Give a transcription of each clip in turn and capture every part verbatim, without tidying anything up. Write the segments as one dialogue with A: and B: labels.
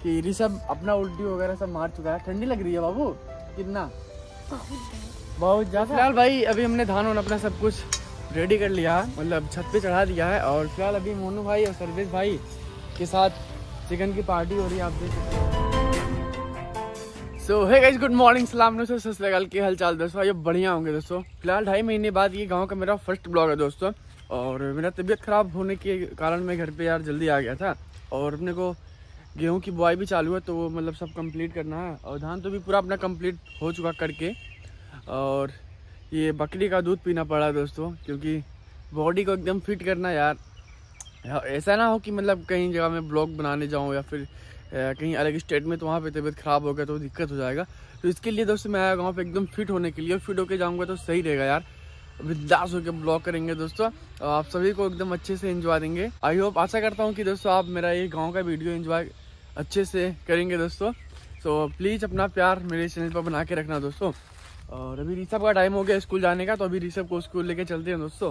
A: कि ऋषभ अपना उल्टी वगैरह सब मार चुका है। ठंडी लग रही है बाबू कितना? बहुत ज़्यादा। फिलहाल भाई अभी हमने धान वान अपना सब कुछ रेडी कर लिया है, मतलब छत पे चढ़ा दिया है। और फिलहाल अभी मोनू भाई और सर्वेश भाई के साथ चिकन की पार्टी हो रही है, आप देख सकते हो। So hey guys, good morning, सलाम दोस्तों, सत श्री अकाल, की हाल चाल दोस्तों? ये बढ़िया होंगे दोस्तों। फिलहाल ढाई महीने बाद ये गांव का मेरा फर्स्ट ब्लॉग है दोस्तों। और मेरा तबीयत ख़राब होने के कारण मैं घर पे यार जल्दी आ गया था। और अपने को गेहूं की बुआई भी चालू है, तो वो मतलब सब कंप्लीट करना है। और धान तो भी पूरा अपना कंप्लीट हो चुका करके। और ये बकरी का दूध पीना पड़ा दोस्तों, क्योंकि बॉडी को एकदम फिट करना यार। ऐसा ना हो कि मतलब कहीं जगह में ब्लॉग बनाने जाऊँ या फिर कहीं अलग स्टेट में, तो वहाँ पे तबीयत ख़राब हो गया तो दिक्कत हो जाएगा। तो इसके लिए दोस्तों मैं आया गाँव पे एकदम फिट होने के लिए। फिट होके जाऊँगा तो सही रहेगा यार, बिंदास होकर ब्लॉग करेंगे दोस्तों। आप सभी को एकदम अच्छे से एंजॉय देंगे। आई होप, आशा करता हूँ कि दोस्तों आप मेरा ये गाँव का वीडियो एंजॉय अच्छे से करेंगे दोस्तों। सो प्लीज़ अपना प्यार मेरे चैनल पर बना के रखना दोस्तों। और अभी ऋषभ का टाइम हो गया स्कूल जाने का, तो अभी ऋषभ को स्कूल लेके चलते हैं दोस्तों।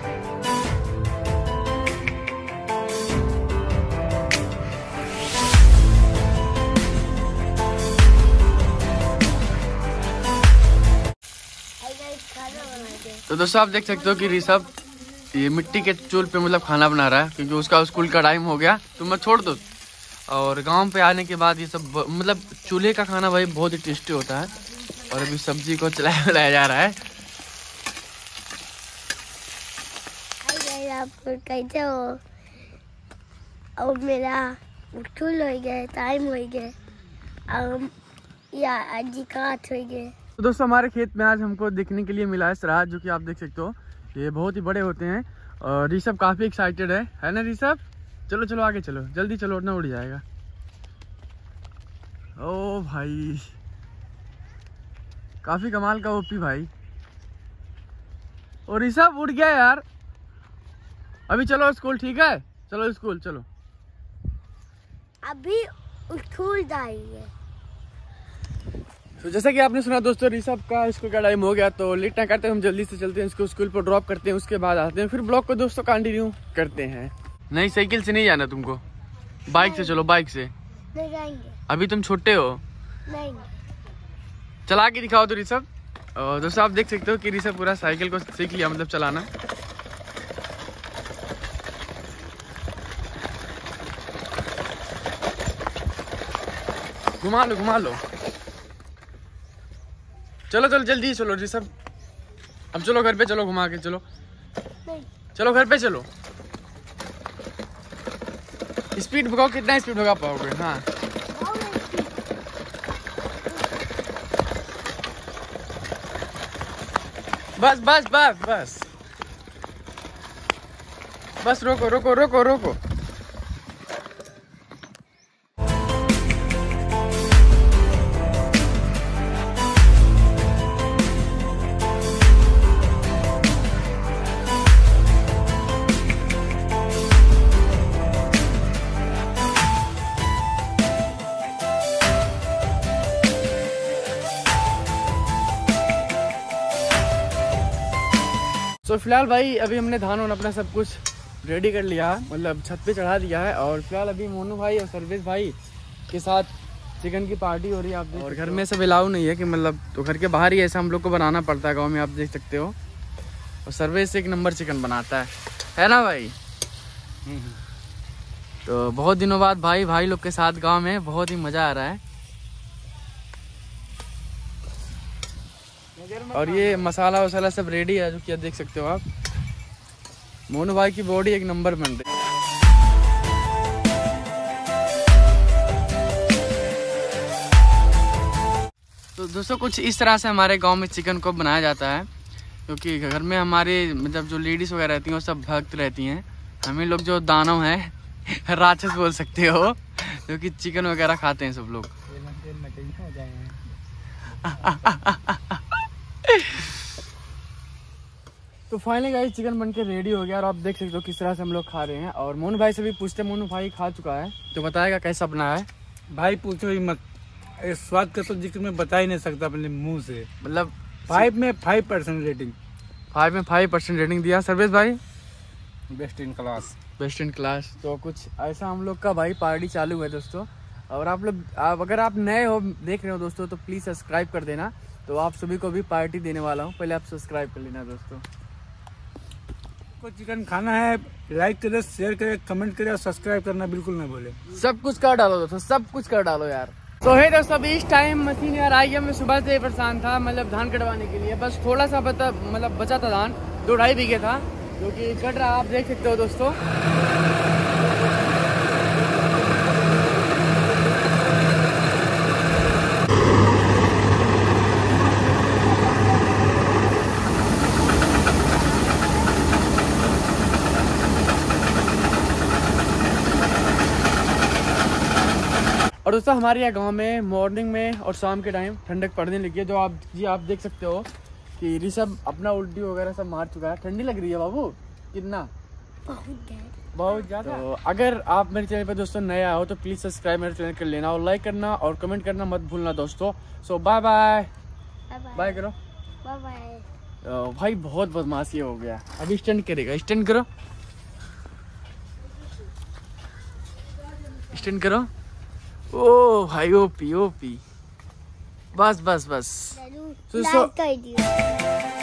A: तो दोस्तों आप देख सकते हो कि ऋषभ ये मिट्टी के चूल्हे पे मतलब खाना बना रहा है, क्योंकि उसका स्कूल का टाइम हो गया। तो मैं छोड़ दो। और गांव पे आने के बाद ये सब मतलब चूल्हे का खाना भाई बहुत ही टेस्टी होता है। और अभी सब्जी को चलाया बुलाया जा रहा है।
B: आप कैसे हो? और मेरा स्कूल हो गया, टाइम हो गया, या आज काट हो गए।
A: तो दोस्तों हमारे खेत में आज हमको देखने के लिए मिला है सराज, जो कि आप देख सकते हो ये बहुत ही बड़े होते हैं। और ऋषभ काफ़ी एक्साइटेड है है ना ऋषभ? चलो चलो आगे चलो, जल्दी चलो, उड़ना उड़ जाएगा। ओ भाई, काफ़ी कमाल का ओपी भाई। और ऋषभ उड़ गया यार। अभी चलो स्कूल, ठीक है? चलो स्कूल चलो।
B: अभी स्कूल जाएंगे।
A: तो जैसा कि आपने सुना दोस्तों, ऋषभ का स्कूल का टाइम हो गया, तो लेट ना करते हैं, हम जल्दी से चलते हैं, इसको स्कूल पर ड्रॉप करते हैं। उसके बाद आते हैं, फिर ब्लॉग को दोस्तों कंटिन्यू करते हैं। नहीं, साइकिल से नहीं जाना तुमको, बाइक से चलो, बाइक से
B: नहीं जाएंगे।
A: अभी तुम छोटे हो।
B: नहीं
A: चला के दिखाओ तो ऋषभ। और दोस्तों आप देख सकते हो कि ऋषभ पूरा साइकिल को सीख लिया, मतलब चलाना। घुमा लो घुमा लो, चलो चलो जल्दी चलो ऋषभ। अब चलो घर पे चलो, घुमा के चलो।
B: नहीं।
A: चलो घर पे चलो। स्पीड भगाओ, कितना स्पीड भगा पाओगे? हाँ बस बस बस बस बस, रोको रोको रोको रोको। तो फिलहाल भाई अभी हमने धान वान अपना सब कुछ रेडी कर लिया है, मतलब छत पे चढ़ा दिया है। और फिलहाल अभी मोनू भाई और सर्वेश भाई के साथ चिकन की पार्टी हो रही है, आप देख। और घर में सब अलाउ नहीं है कि मतलब, तो घर के बाहर ही ऐसा हम लोग को बनाना पड़ता है गांव में, आप देख सकते हो। और सर्वेश एक नंबर चिकन बनाता है है ना भाई? तो बहुत दिनों बाद भाई भाई लोग के साथ गाँव में बहुत ही मज़ा आ रहा है। और ये मसाला वसाला सब रेडी है, जो कि देख सकते हो आप। मोनू भाई की बॉडी एक नंबर बन रही है। तो दोस्तों कुछ इस तरह से हमारे गांव में चिकन को बनाया जाता है, क्योंकि घर में हमारे मतलब जो लेडीज़ वगैरह रहती हैं वो सब भक्त रहती हैं। हमें लोग जो दानव हैं राक्षस बोल सकते हो, जो कि चिकन वगैरह खाते हैं सब लोग। तो फाइनली गाइस चिकन बनके रेडी हो गया, और आप देख सकते हो किस तरह से हम लोग खा रहे हैं। और मोनू भाई से भी पूछते, मोनू भाई खा चुका है तो बताएगा कैसा बना है।
C: भाई पूछो ही मत, स्वाद का तो जिक्र मैं बता ही नहीं सकता अपने मुंह से।
A: मतलब
C: फाइव में फाइव परसेंट रेटिंग,
A: फाइव में फाइव परसेंट रेटिंग दिया। सर्वेश भाई
C: best in class,
A: best in class. तो कुछ ऐसा हम लोग का भाई पार्टी चालू है दोस्तों। और आप लोग आप अगर आप नए हो देख रहे हो दोस्तों तो प्लीज़ सब्सक्राइब कर देना। तो आप सभी को भी पार्टी देने वाला हूँ, पहले आप सब्सक्राइब कर लेना दोस्तों।
C: को चिकन खाना है, लाइक करें, शेयर करें, कमेंट करें और सब्सक्राइब करना बिल्कुल ना भूले।
A: सब कुछ कर डालो दोस्तों, सब कुछ कर डालो यार। तो है दोस्तों अभी इस टाइम मशीन यार आई है। मैं सुबह से परेशान था, मतलब धान कटवाने के लिए। बस थोड़ा सा बता मतलब बचा था धान, दो ढाई बीघे था जो कि कट रहा, आप देख सकते हो दोस्तों। और दोस्तों हमारे यहाँ गांव में मॉर्निंग में और शाम के टाइम ठंडक पड़ने लगी है। जो आप जी आप देख सकते हो कि ऋषभ अपना उल्टी वगैरह सब मार चुका है। ठंडी लग रही है बाबू कितना? बहुत ज़्यादा। तो अगर आप मेरे चैनल पर दोस्तों नए आओ तो प्लीज़ सब्सक्राइब मेरे चैनल कर लेना और लाइक करना और कमेंट करना मत भूलना दोस्तों। सो बाय बाय बाय करो
B: बाय बाय।
A: भाई बहुत बदमाशी हो गया। अभी स्टैंड करेगा, स्टैंड करो स्टैंड करो। ओ भाई ओपी ओपी, बस बस बस।
B: लाइक कर दियो।